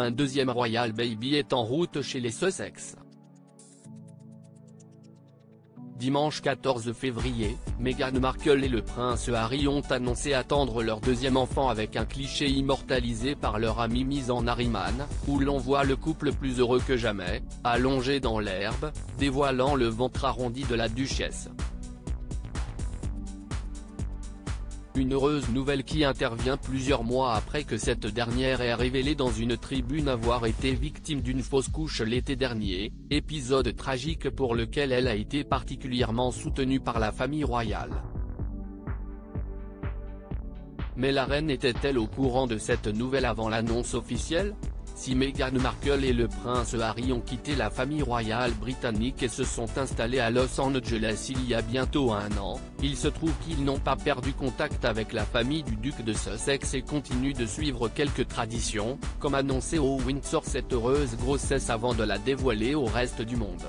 un deuxième Royal Baby est en route chez les Sussex. Dimanche 14 février, Meghan Markle et le prince Harry ont annoncé attendre leur deuxième enfant avec un cliché immortalisé par leur ami Miss Harriman, où l'on voit le couple plus heureux que jamais, allongé dans l'herbe, dévoilant le ventre arrondi de la duchesse. Une heureuse nouvelle qui intervient plusieurs mois après que cette dernière ait révélé dans une tribune avoir été victime d'une fausse couche l'été dernier, épisode tragique pour lequel elle a été particulièrement soutenue par la famille royale. Mais la reine était-elle au courant de cette nouvelle avant l'annonce officielle ? Si Meghan Markle et le prince Harry ont quitté la famille royale britannique et se sont installés à Los Angeles il y a bientôt un an, il se trouve qu'ils n'ont pas perdu contact avec la famille du duc de Sussex et continuent de suivre quelques traditions, comme annoncer au Windsor cette heureuse grossesse avant de la dévoiler au reste du monde.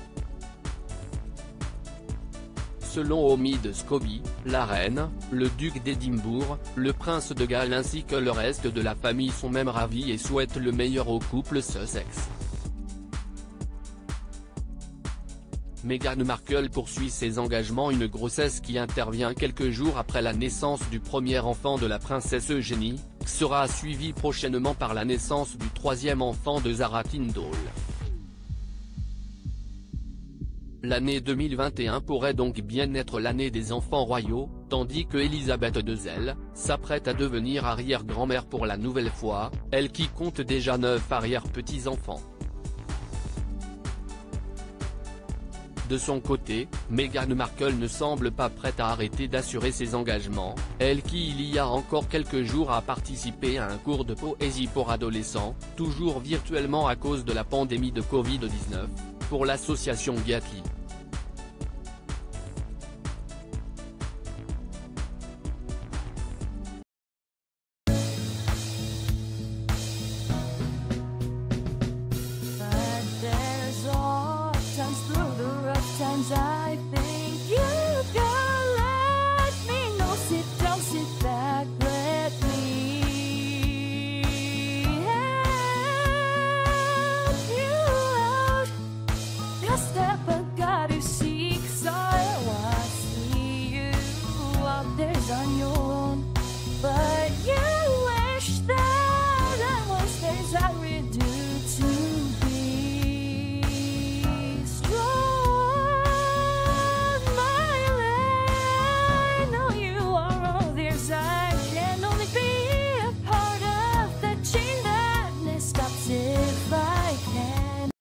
Selon Omid Scobie, la reine, le duc d'Édimbourg, le prince de Galles ainsi que le reste de la famille sont même ravis et souhaitent le meilleur au couple Sussex. Meghan Markle poursuit ses engagements. Une grossesse qui intervient quelques jours après la naissance du premier enfant de la princesse Eugénie, sera suivie prochainement par la naissance du troisième enfant de Zara Tindall. L'année 2021 pourrait donc bien être l'année des enfants royaux, tandis que Elisabeth II s'apprête à devenir arrière-grand-mère pour la nouvelle fois, elle qui compte déjà 9 arrière-petits-enfants. De son côté, Meghan Markle ne semble pas prête à arrêter d'assurer ses engagements, elle qui il y a encore quelques jours a participé à un cours de poésie pour adolescents, toujours virtuellement à cause de la pandémie de Covid-19, pour l'association Gatti.